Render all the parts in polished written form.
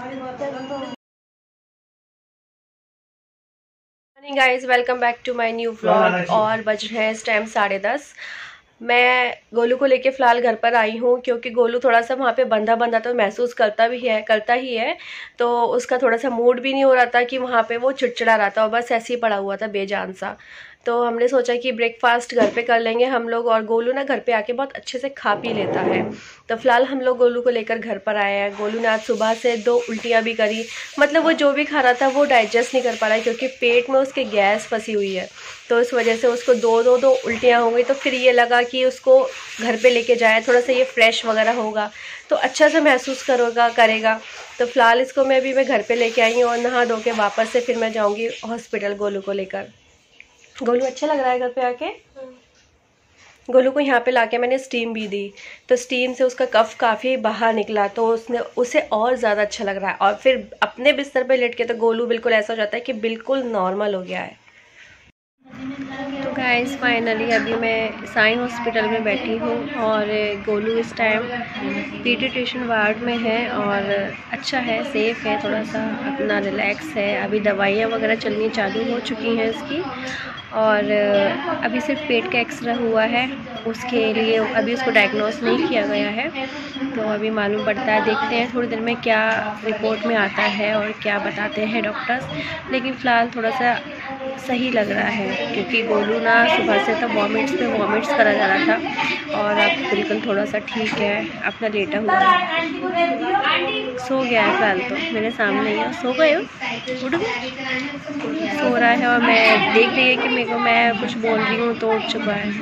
Morning guys, welcome back to my new vlog. और बज रहे हैं इस टाइम 10:30। मैं गोलू को लेके फ़िलहाल घर पर आई हूँ क्योंकि गोलू थोड़ा सा वहाँ पे बंधा तो महसूस करता ही है। तो उसका थोड़ा सा मूड भी नहीं हो रहा था कि वहाँ पे वो चिड़चिड़ा रहा था और बस ऐसे ही पड़ा हुआ था बेजान सा। तो हमने सोचा कि ब्रेकफास्ट घर पे कर लेंगे हम लोग, और गोलू ना घर पे आके बहुत अच्छे से खा पी लेता है। तो फिलहाल हम लोग गोलू को लेकर घर पर आए हैं। गोलू ने आज सुबह से 2 उल्टियाँ भी करी, मतलब वो जो भी खा रहा था वो डाइजेस्ट नहीं कर पा रहा है क्योंकि पेट में उसके गैस फंसी हुई है। तो इस वजह से उसको दो उल्टियाँ हो गई। तो फिर ये लगा कि उसको घर पे लेके जाए, थोड़ा सा ये फ्रेश वगैरह होगा तो अच्छा से महसूस करेगा। तो फिलहाल इसको मैं घर पे लेके आई हूँ और नहा धो के वापस से फिर मैं जाऊँगी हॉस्पिटल गोलू को लेकर। गोलू अच्छा लग रहा है घर पे आके? गोलू को यहाँ पे लाके मैंने स्टीम भी दी, तो स्टीम से उसका कफ काफ़ी बाहर निकला, तो उसे और ज़्यादा अच्छा लग रहा है। और फिर अपने बिस्तर पे लेट के तो गोलू बिल्कुल ऐसा हो जाता है कि बिल्कुल नॉर्मल हो गया है। तो गाइस फाइनली अभी मैं साइन हॉस्पिटल में बैठी हूँ और गोलू इस टाइम पीडियाट्रिशियन वार्ड में है और अच्छा है, सेफ़ है, थोड़ा सा अपना रिलैक्स है। अभी दवाइयाँ वगैरह चलनी चालू हो चुकी हैं इसकी, और अभी सिर्फ पेट का एक्सरे हुआ है, उसके लिए अभी उसको डायग्नोस नहीं किया गया है। तो अभी मालूम पड़ता है, देखते हैं थोड़ी देर में क्या रिपोर्ट में आता है और क्या बताते हैं डॉक्टर्स। लेकिन फ़िलहाल थोड़ा सा सही लग रहा है क्योंकि गोलू ना सुबह से तो वॉमिट्स करा जा रहा था और अब बिल्कुल थोड़ा सा ठीक है, अपना लेटा हुआ है, सो गया है। फ़िलहाल तो मेरे सामने ही है, सो गए हो, उठ गए, सो रहा है। और मैं देख रही है कि मैं कुछ बोल रही हूँ तो उठ चुका है।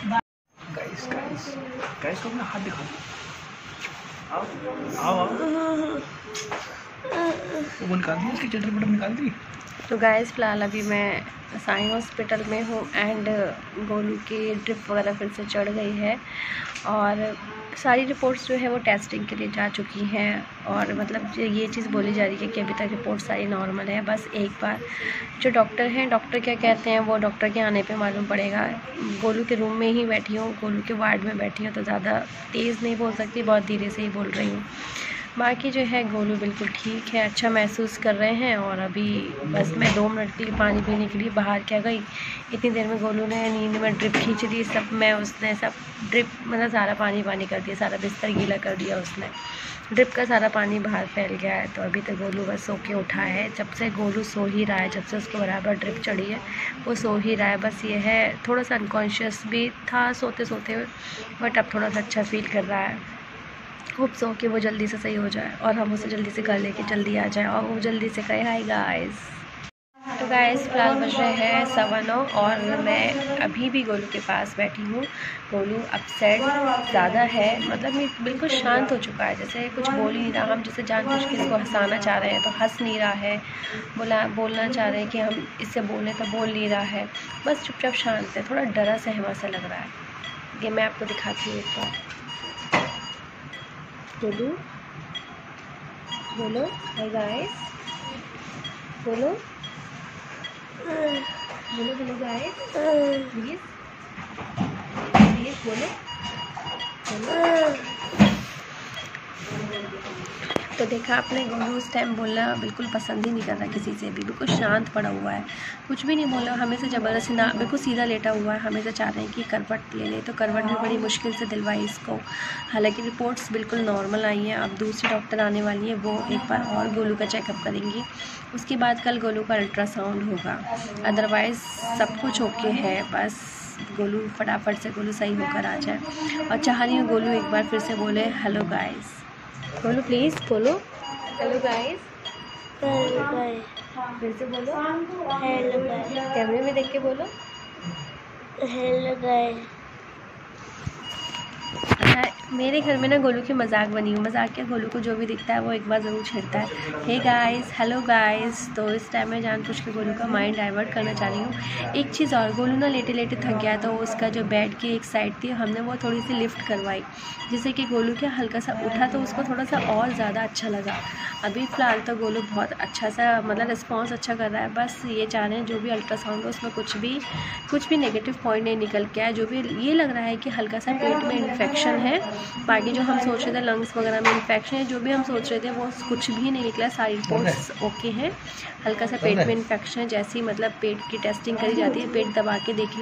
गाइस को अपना हाथ दिखाओ, आओ वो निकाल दी, उसकी चटर बटन निकाल दी। तो गाइस फ़िलहाल अभी मैं साइन हॉस्पिटल में हूँ एंड गोलू की ड्रिप वगैरह फिर से चढ़ गई है और सारी रिपोर्ट्स जो है वो टेस्टिंग के लिए जा चुकी हैं। और मतलब ये चीज़ बोली जा रही है कि अभी तक रिपोर्ट सारी नॉर्मल है। बस एक बार जो डॉक्टर क्या कहते हैं वो डॉक्टर के आने पे मालूम पड़ेगा। गोलू के रूम में ही बैठी हूँ, गोलू के वार्ड में बैठी हूँ, तो ज़्यादा तेज़ नहीं बोल सकती, बहुत धीरे से ही बोल रही हूँ। बाकी जो है गोलू बिल्कुल ठीक है, अच्छा महसूस कर रहे हैं। और अभी बस मैं 2 मिनट के लिए पानी पीने के लिए बाहर क्या गई, इतनी देर में गोलू ने नींद में ड्रिप खींच दी उसने सब ड्रिप मतलब सारा पानी कर दिया, सारा बिस्तर गीला कर दिया उसने, ड्रिप का सारा पानी बाहर फैल गया है। तो अभी तक गोलू बस सो के उठा है, जब से गोलू सो ही रहा है, जब से उसको बराबर ड्रिप चढ़ी है वो सो ही रहा है। बस ये है थोड़ा सा अनकॉन्शियस भी था सोते हुए, बट अब थोड़ा सा अच्छा फील कर रहा है। होप सो कि वो जल्दी से सही हो जाए और हम उसे जल्दी से घर लेके जल्दी आ जाए और वो जल्दी से कहे हाय गाइस। तो गाइस फ़िलहाल बज रहे हैं 9:15 और मैं अभी भी गोलू के पास बैठी हूँ। गोलू अपसेट ज़्यादा है, मतलब बिल्कुल शांत हो चुका है, जैसे कुछ बोल ही नहीं रहा। हम जैसे जानबूझ के इसको हंसाना चाह रहे हैं तो हंस नहीं रहा है, बोलना चाह रहे हैं कि हम इससे बोलें तो बोल नहीं रहा है, बस चुपचाप शांत है, थोड़ा डरा सहमा सा लग रहा है। ये मैं आपको दिखाती हूँ एक बार। बोलो हाय गाइस, बोलो गाइस, प्लीज बोलो। तो देखा आपने, गोलू उस टाइम बोलना बिल्कुल पसंद ही नहीं कर रहा किसी से भी, बिल्कुल शांत पड़ा हुआ है, कुछ भी नहीं बोल रहा, हमें से ज़बरदस्ती ना, बिल्कुल सीधा लेटा हुआ है, हमें से चाह रहे हैं कि करवट ले ले, तो करवट भी बड़ी मुश्किल से दिलवाई इसको। हालांकि रिपोर्ट्स बिल्कुल नॉर्मल आई हैं। अब दूसरी डॉक्टर आने वाली है, वो एक बार और गोलू का चेकअप करेंगी, उसके बाद कल गोलू का अल्ट्रासाउंड होगा। अदरवाइज़ सब कुछ ओके है, बस गोलू फटाफट से गोलू सही होकर आ जाए। और चाह रही हूँ गोलू एक बार फिर से बोले हेलो गाइस। बोलो प्लीज़, बोलो हेलो गाइस, फिर से बोलो हेलो गाइस, कैमरे में देख के बोलो हेलो गाइस। मेरे घर में ना गोलू की मजाक बनी हुई, मजाक क्या, गोलू को जो भी दिखता है वो एक बार ज़रूर छेड़ता है, हे गाइस, हेलो गाइस। तो इस टाइम में जानबूझ के गोलू का माइंड डाइवर्ट करना चाह रही हूँ। एक चीज़ और, गोलू ना लेटे थक गया, तो उसका जो बेड की एक साइड थी हमने वो थोड़ी सी लिफ्ट करवाई, जिससे कि गोलू क्या हल्का सा उठा तो उसको थोड़ा सा और ज़्यादा अच्छा लगा। अभी फ़िलहाल तो गोलू बहुत अच्छा सा मतलब रिस्पॉन्स अच्छा कर रहा है। बस ये चाह रहे हैं जो भी अल्ट्रासाउंड हो उसमें कुछ भी नेगेटिव पॉइंट नहीं निकल के आए। जो भी ये लग रहा है कि हल्का सा पेट में इन्फेक्शन है बाकी जो हम सोच रहे थे लंग्स वगैरह में इन्फेक्शन है, जो भी हम सोच रहे थे वो कुछ भी नहीं निकला, सारी रिपोर्ट्स ओके हैं। हल्का सा पेट में इन्फेक्शन है, जैसे ही मतलब पेट की टेस्टिंग करी जाती है, पेट दबा के देखिए,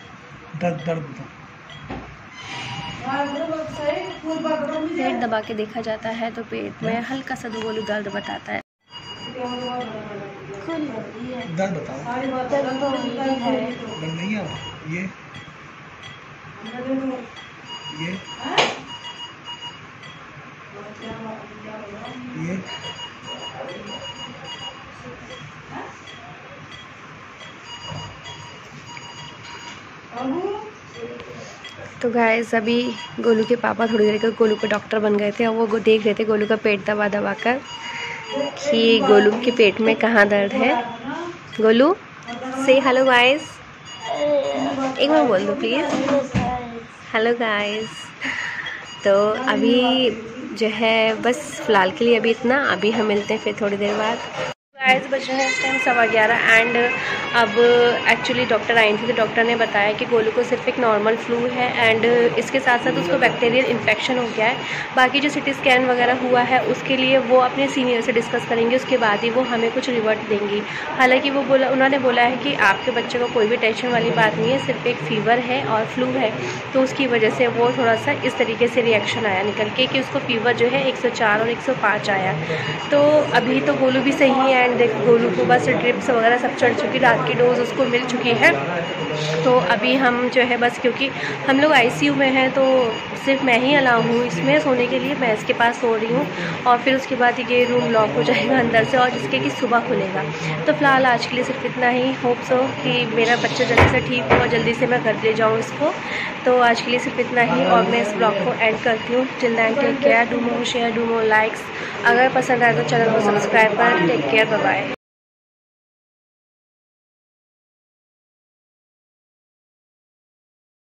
पेट दबा के देखा जाता है तो पेट में हल्का सा गोलू दर्द बताता है। दर्द बताओ। दर्द नहीं है ये तो गाइस अभी गोलू के पापा थोड़ी देर के गोलू के डॉक्टर बन गए थे और वो देख रहे थे गोलू का पेट दबा दबा कर कि गोलू के पेट में कहाँ दर्द है। गोलू से हेलो गाइस, एक बार बोल दो प्लीज़, हेलो गाइस। तो अभी जो है बस फ़िलहाल के लिए अभी इतना, अभी हम मिलते हैं फिर थोड़ी देर बाद। गाइस बज रहे हैं इस टाइम 11:15 एंड अब एक्चुअली डॉक्टर आई थी तो डॉक्टर ने बताया कि गोलू को सिर्फ एक नॉर्मल फ्लू है एंड इसके साथ साथ उसको बैक्टीरियल इन्फेक्शन हो गया है। बाकी जो सिटी स्कैन वगैरह हुआ है उसके लिए वो अपने सीनियर से डिस्कस करेंगे, उसके बाद ही वो हमें कुछ रिवर्ट देंगी। हालांकि वो उन्होंने बोला है कि आपके बच्चे को कोई भी टेंशन वाली बात नहीं है, सिर्फ एक फ़ीवर है और फ्लू है, तो उसकी वजह से वो थोड़ा सा इस तरीके से रिएक्शन आया निकल के कि उसको फ़ीवर जो है 104 और 105 आया। तो अभी तो गोलू भी सही है, देखो गोलू को बस ड्रिप्स वगैरह सब चढ़ चुकी, रात की डोज उसको मिल चुकी है। तो अभी हम जो है बस, क्योंकि हम लोग आईसीयू में हैं तो सिर्फ मैं ही अलाउ हूँ इसमें सोने के लिए, मैं इसके पास सो रही हूँ और फिर उसके बाद ये रूम लॉक हो जाएगा अंदर से और जिसके कि सुबह खुलेगा। तो फ़िलहाल आज के लिए सिर्फ इतना ही। होप सो कि मेरा बच्चा जल्दी से ठीक हो और जल्दी से मैं घर ले जाऊँ इसको। तो आज के लिए सिर्फ इतना ही और मैं इस ब्लॉग को एंड करती हूँ। Till then take care, do more share, do more likes. अगर पसंद आए तो चैनल को सब्सक्राइब करें। Take care, bye bye.